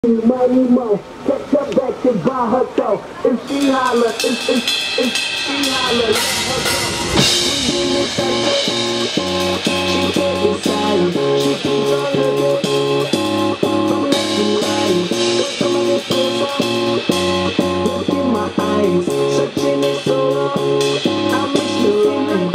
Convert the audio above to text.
Money mo, catch her back to buy her though. If she holler, if she holler, she can't decide. She keeps on looking from left to right. Come on, let's go. Look in my eyes, searching it so long. I miss you right.